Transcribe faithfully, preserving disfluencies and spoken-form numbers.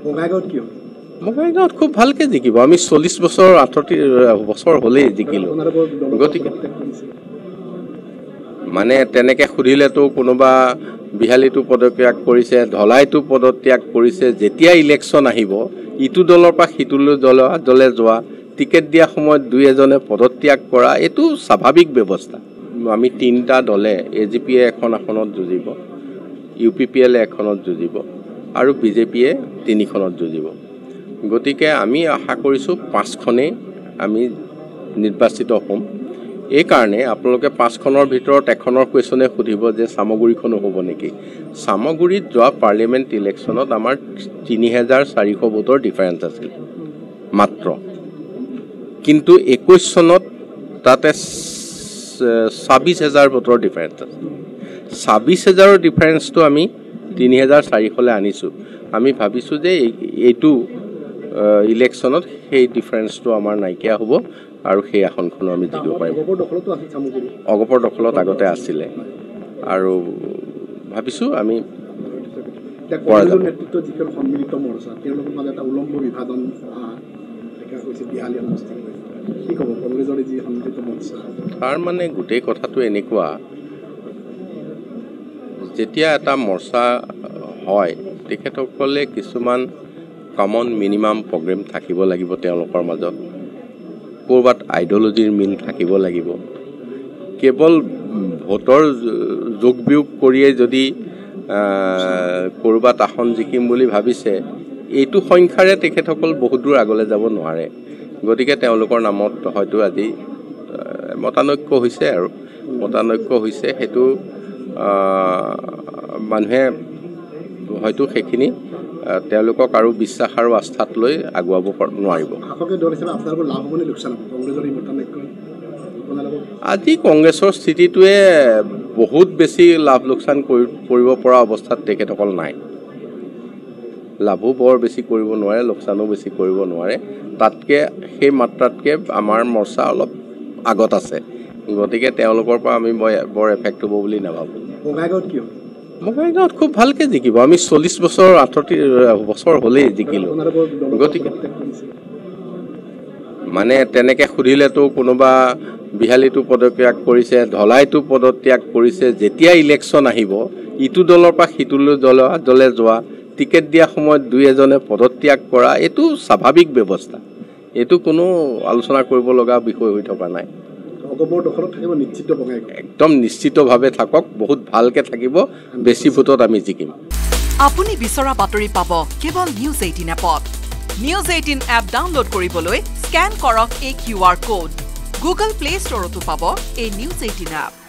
বঙাইগাঁৱত কিয় বঙাইগাঁৱত খুব ভালকে জিকিব আমি চল্লিশ বছৰ আঠত্ৰিশ বছৰ হলেই জিকিলো গতিকে মানে তেনেকে খুদিলেতো কোনোবা বিহালীটো পদত্যাগ কৰিছে ধলাইটো পদত্যাগ কৰিছে যেতিয়া ইলেকশন আহিব ইটো দলৰ পৰা সিটোলৈ দলে যোৱা টিকেট দিয়া সময়ত দুই এজনে পদত্যাগ কৰা এটো স্বাভাৱিক ব্যৱস্থা আমি তিনটা দলে এজিপিয়ে এখন আসনত যুঁজিব ইউপিপিএল এখনত যুঁজিব আৰু বিজেপিয়ে তিনিখনত যুঁজিব গতিকে আমি আশা কৰিছো পাঁচখনে আমি নিৰ্বাচিত হ'ম এই কাৰণে আপোনালোকে পাঁচখনৰ ভিতৰত এখনৰ কোৱেশ্যনে খুদিব যে সামগুৰিখন হ'ব নেকি সামগুৰিত যোৱা পাৰ্লিয়ামেন্ট ইলেকশনত আমাৰ তিনি হাজাৰ চাৰিশ ভোটৰ ডিফাৰেন্স আছিল মাত্ৰ কিন্তু একৈশ চনত তাতে ছাব্বিশ হাজাৰ ভোটৰ ডিফাৰেন্স আছে ছাব্বিশ হাজাৰৰ ডিফাৰেন্সটো আমি তিনি হাজাৰ চাৰিশলৈ আনিছো আমি ভাবিছো যে এইটো ইলেকশনত সেই ডিফাৰেন্সটো আমাৰ নাইকিয়া হ'ব আৰু সেই আসনখন আমি জিকিব পাৰিম অগপৰ দখলত আগতে আছিলে আৰু ভাবিছো আমি কংগ্ৰেছৰ নেতৃত্ব যিখন সন্মিলিত মৰ্চা তেওঁলোকৰ মাজত এটা উলম্ব বিভাজন দেখা হৈছে বিহালী অৱস্থা কি ক'ব কংগ্ৰেছৰ যি সন্মিলিত মৰ্চা তাৰ মানে গোটেই কথাটো এনেকুৱা যেতিয়া এটা মৰ্চা হয় তেখেতসকলে কিছুমান কমন মিনিমাম প্ৰগ্ৰেম থাকিব লাগিব তেওঁলোকৰ মাজত কৰবাত আইডিঅলজিৰ মিল থাকিব লাগিব কেৱল ভোটৰ যোগ বিয়োগ কৰিয়ে যদি কৰবাত আসন জিকিম বুলি ভাবিছে এইটো সংখ্যাৰে তেখেতসকল বহুত দূৰ আগলৈ যাব নোৱাৰে গতিকে তেওঁলোকৰ নামত হয়তো আজি মতানৈক্য হৈছে আৰু মতানৈক্য হৈছে হেতু মানুহে হয়তো সেইখিনি তেওঁলোকক আৰু বিশ্বাস আৰু আস্থাত লৈ আগুৱাব নোৱাৰিব আজি কংগ্ৰেছৰ স্থিতিটোৱে বহুত বেছি লাভ লোকচান কৰিব পৰা অৱস্থাত তেখেতসকল নাই লাভো বৰ বেছি কৰিব নোৱাৰে লোকচানো বেছি কৰিব নোৱাৰে তাতকে সেই মাত্ৰাতকে আমাৰ মৰ্চা অলপ আগত আছে গতিকে তেওঁলোকৰ পৰা আমি বৰ এফেক্ট হ'ব বুলি নাভাবো বঙাইগাঁৱত কিয় বঙাইগাঁৱত খুব ভালকে জিকিব আমি চল্লিশ বছৰ আঠত্ৰিশ বছৰ হলেই জিকিলো গতিকে মানে তেনেকে খুদিলেতো কোনোবা বিহালীটো পদত্যাগ কৰিছে ধলাইটো পদত্যাগ কৰিছে যেতিয়া ইলেকশন আহিব ইটো দলৰ পৰা সিটোলৈ দলে যোৱা টিকেট দিয়া সময়ত দুই এজনে পদত্যাগ কৰা এটো স্বাভাৱিক ব্যৱস্থা এটো কোনো আলোচনা কৰিব লগা বিষয় হৈ থকা নাই অগপৰ দখলত থাকিব নিশ্চিত বঙাইগাঁও একদম নিশ্চিতভাৱে থাকক বহুত ভালকে থাকিব বেছি ভোটত আমি জিকিম আপুনি বিচৰা বাতৰি পাব কেৱল নিউজ এইটিন এপত নিউজ এইটিন এপ ডাউনলোড কৰিবলৈ স্ক্যান কৰক এই কিউআৰ কোড গুগল প্লে ষ্টৰতো পাব এই নিউজ এইটিন এপ